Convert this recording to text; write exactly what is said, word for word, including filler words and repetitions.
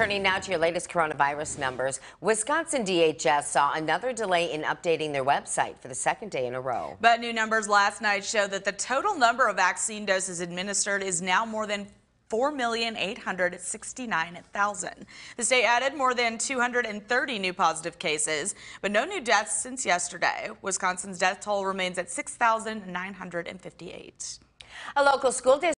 Turning now to your latest coronavirus numbers, Wisconsin D H S saw another delay in updating their website for the second day in a row. But new numbers last night show that the total number of vaccine doses administered is now more than four million eight hundred sixty-nine thousand. The state added more than two hundred thirty new positive cases, but no new deaths since yesterday. Wisconsin's death toll remains at six thousand nine hundred fifty-eight. A local school district